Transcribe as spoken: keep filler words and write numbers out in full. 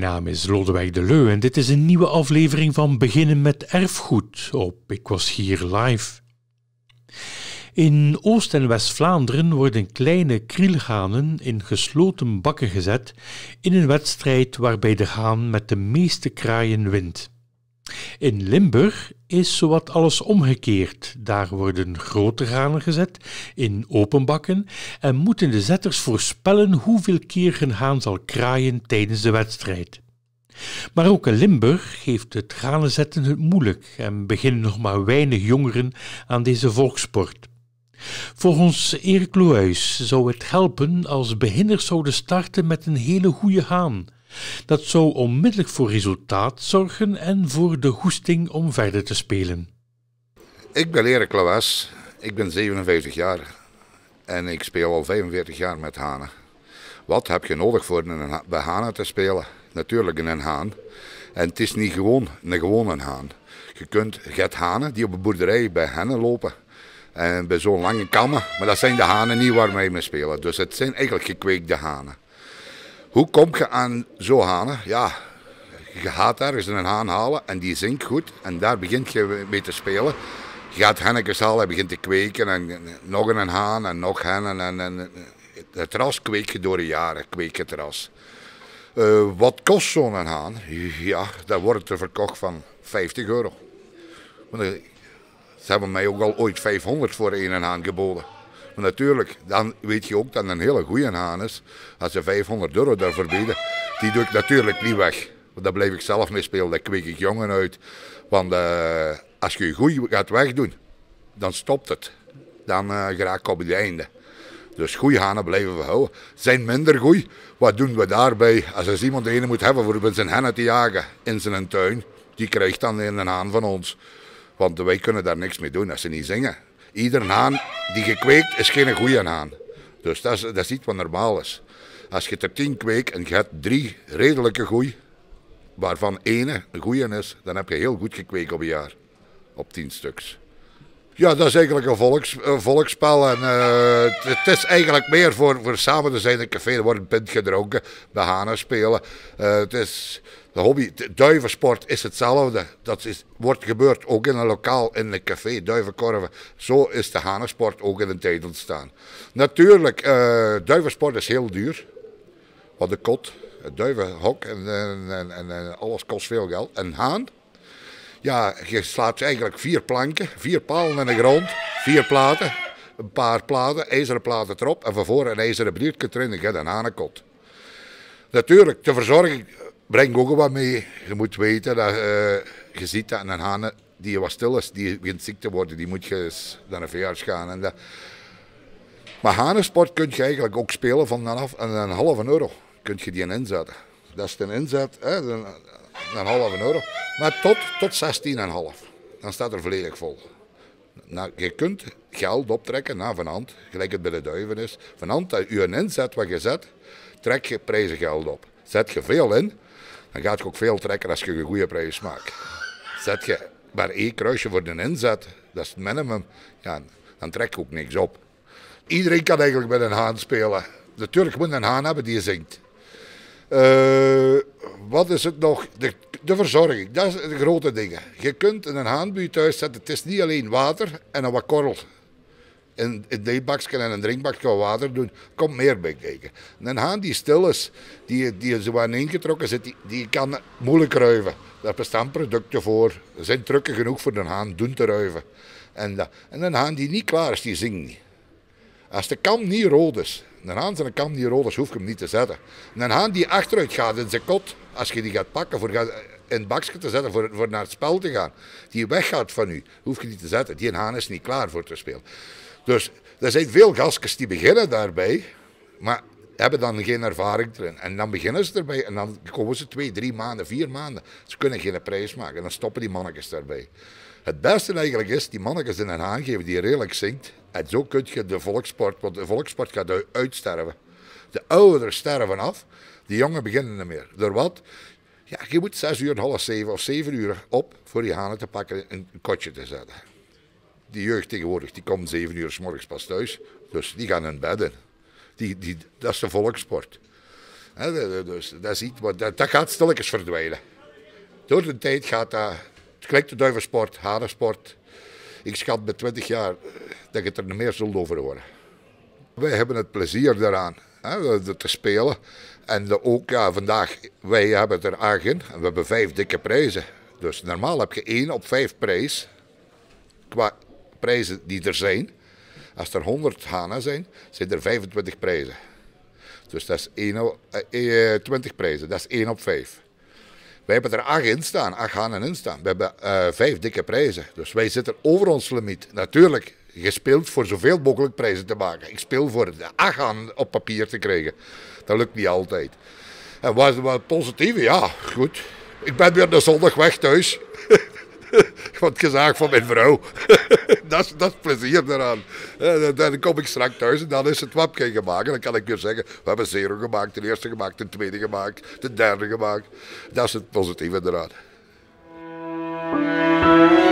naam is Lodewijk de Leu en dit is een nieuwe aflevering van Beginnen met Erfgoed op Ik Was Hier Live. In Oost- en West-Vlaanderen worden kleine krielhanen in gesloten bakken gezet in een wedstrijd waarbij de haan met de meeste kraaien wint. In Limburg is zowat alles omgekeerd. Daar worden grote hanen gezet in open bakken en moeten de zetters voorspellen hoeveel keer een haan zal kraaien tijdens de wedstrijd. Maar ook in Limburg heeft het hanenzetten het moeilijk en beginnen nog maar weinig jongeren aan deze volkssport. Volgens Erik Lohuis zou het helpen als beginners zouden starten met een hele goede haan. Dat zou onmiddellijk voor resultaat zorgen en voor de goesting om verder te spelen. Ik ben Erik Lohuis, ik ben zevenenvijftig jaar en ik speel al vijfenveertig jaar met hanen. Wat heb je nodig voor een, bij hanen te spelen? Natuurlijk een haan. En het is niet gewoon een gewone haan. Je, kunt, je hebt hanen die op een boerderij bij hennen lopen. En bij zo'n lange kammen, maar dat zijn de hanen niet waarmee we mee spelen. Dus het zijn eigenlijk gekweekte hanen. Hoe kom je aan zo'n hanen? Ja, je gaat ergens een haan halen en die zingt goed en daar begint je mee te spelen. Je gaat hennetjes halen en begint te kweken en nog een haan en nog hennen. En, en, het ras kweek je door de jaren, kweek je het ras. Uh, wat kost zo'n haan? Ja, dat wordt er verkocht van vijftig euro. Ze hebben mij ook al ooit vijfhonderd voor een haan geboden. Maar natuurlijk, dan weet je ook dat het een hele goede haan is. Als ze vijfhonderd euro daarvoor bieden, die doe ik natuurlijk niet weg. Want daar blijf ik zelf mee spelen, daar kweek ik jongen uit. Want uh, als je je goed gaat wegdoen, dan stopt het. Dan uh, geraak ik op het einde. Dus goede hanen blijven we houden. Zijn minder goed. Wat doen we daarbij? Als er iemand de ene moet hebben voor zijn hennen te jagen in zijn tuin, die krijgt dan een haan van ons. Want wij kunnen daar niks mee doen als ze niet zingen. Ieder haan die gekweekt is geen goede haan. Dus dat is, dat is iets wat normaal is. Als je er tien kweekt en je hebt drie redelijke goeie, waarvan ene een goeie is, dan heb je heel goed gekweekt op een jaar. Op tien stuks. Ja, dat is eigenlijk een, volks, een volksspel. En, uh, het, het is eigenlijk meer voor, voor samen te zijn in een café. Er wordt een pint gedronken, bij hanen spelen. Uh, het is de hobby. De duivensport is hetzelfde. Dat is, wordt gebeurd ook in een lokaal, in een café, duivenkorven. Zo is de hanensport ook in een tijd ontstaan. Natuurlijk, uh, duivensport is heel duur. Wat de kot, het duivenhok en, en, en, en alles kost veel geld. Een haan. Ja, je slaat eigenlijk vier planken, vier palen in de grond, vier platen, een paar platen, ijzeren platen erop en van voren een ijzeren briefje erin en je hebt een hanenkot. Natuurlijk, de verzorging brengt ook wat mee. Je moet weten dat uh, je ziet dat een haan die wat stil is, die begint ziek te worden, die moet je naar een veearts gaan. En dat. Maar hanensport kun je eigenlijk ook spelen vanaf een, een halve euro, kun je die inzetten. Dat is de inzet, hè, een, een halve euro. Maar tot, tot zestien komma vijf. Dan staat er volledig vol. Nou, je kunt geld optrekken na van hand, gelijk het bij de duiven is. Van hand, dat je een inzet wat je zet, trek je prijzengeld op. Zet je veel in, dan gaat je ook veel trekken als je een goede prijs maakt. Zet je maar één kruisje voor de inzet, dat is het minimum, ja, dan trek je ook niks op. Iedereen kan eigenlijk met een haan spelen. Natuurlijk moet je een haan hebben die je zingt. Uh, wat is het nog? De, de verzorging, dat is de grote dingen. Je kunt een haan bij je thuis zetten. Het is niet alleen water en een wat korrel. In een theebakje en een drinkbakje wat water doen, komt meer bij kijken. Een haan die stil is, die, die zo aan ingetrokken zit, die, die kan moeilijk ruiven. Daar bestaan producten voor. Er zijn trucken genoeg voor een haan doen te ruiven. En, dat. en een haan die niet klaar is, die zingt niet. Als de kam niet rood is, een haan zijn kam niet rood is, hoef je hem niet te zetten. Een haan die achteruit gaat in zijn kot, als je die gaat pakken voor in het bakje te zetten voor, voor naar het spel te gaan, die weggaat van u, hoef je niet te zetten. Die haan is niet klaar voor te spelen. Dus er zijn veel gastjes die beginnen daarbij, maar hebben dan geen ervaring erin. En dan beginnen ze erbij en dan komen ze twee, drie maanden, vier maanden. Ze kunnen geen prijs maken en dan stoppen die mannetjes daarbij. Het beste eigenlijk is die mannetjes in een haan geven die redelijk zingt. En zo kun je de volkssport, want de volkssport gaat uitsterven. De ouderen sterven af, de jongen beginnen niet meer. Door wat? Ja, je moet zes uur, half zeven of zeven uur op voor die hanen te pakken en een kotje te zetten. Die jeugd tegenwoordig, die komt zeven uur 's morgens pas thuis, dus die gaan in bed in. Die, die, dat is de volkssport. He, dus dat is iets, wat, dat, dat gaat stilletjes verdwijnen. Door de tijd gaat dat, het gelijk de duivensport, harensport. Ik schat met twintig jaar dat je het er niet meer zult over horen. Wij hebben het plezier daaraan, hè, te spelen. En de, ook ja, vandaag, wij hebben er acht in en we hebben vijf dikke prijzen. Dus normaal heb je één op vijf prijs, qua prijzen die er zijn. Als er honderd hanen zijn, zijn er vijfentwintig prijzen. Dus dat is één op, eh, twintig prijzen, dat is één op vijf. Wij hebben er acht in staan, acht hanen in staan. We hebben uh, vijf dikke prijzen. Dus wij zitten over ons limiet. Natuurlijk, je speelt voor zoveel mogelijk prijzen te maken. Ik speel voor de acht hanen op papier te krijgen. Dat lukt niet altijd. En wat, wat positieve, ja, goed. Ik ben weer de zondag weg thuis. Wat gezegd van mijn vrouw. dat, is, dat is plezier eraan. Dan, dan kom ik straks thuis en dan is het wapje gemaakt. En dan kan ik weer zeggen, we hebben zero gemaakt, de eerste gemaakt, de tweede gemaakt, de derde gemaakt. Dat is het positieve eraan.